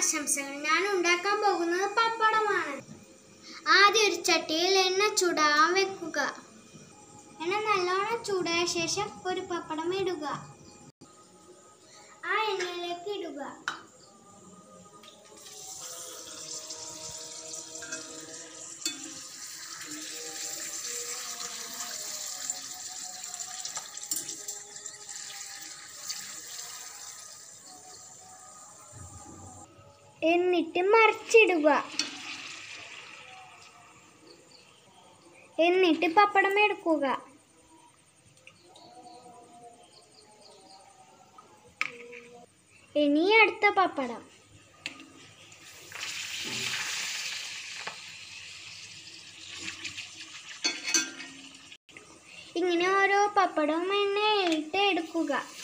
ആശംസകൾ. ഞാൻ ഉണ്ടാക്കാൻ പോകുന്നത് പപ്പടമാണ്. ആദ്യം ഒരു ചട്ടിയിൽ എണ്ണ ചൂടാൻ വെക്കുക. എണ്ണ നല്ലോണം ചൂടായ ശേഷം ഒരു പപ്പടം ഇടുക. ആ എണ്ണയിലേക്ക് ഇടുക. എന്നിട്ട് മറിച്ചിടുക. എന്നിട്ട് പപ്പടം എടുക്കുക. ഇനി അടുത്ത പപ്പടം. ഇങ്ങനെ ഓരോ പപ്പടവും എണ്ണയിലിട്ട് എടുക്കുക.